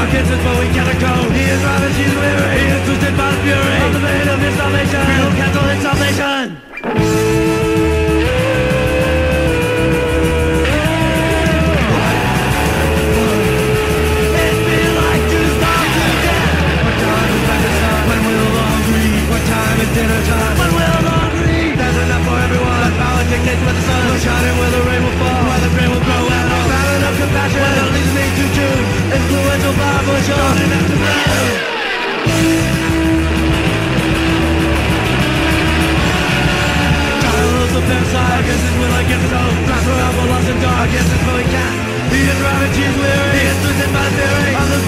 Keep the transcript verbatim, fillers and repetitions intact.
against us, but we cannot go. He is ravaged, he is weary. He is twisted by the fury of the vein of his salvation. We will cancel his salvation. Dinner time, when we'll all agree there's enough for everyone. Let power dictate where the sun will shine and where the rain will fall, where the grain will grow and all. Not enough compassion, when it leads me to choose influential, powerful, sure enough to blame. Trials of parasite, against his will, against his own. Drive forever lost in dark, against his will he can't. He is ravaged, he is weary. He is twisted by the theory of the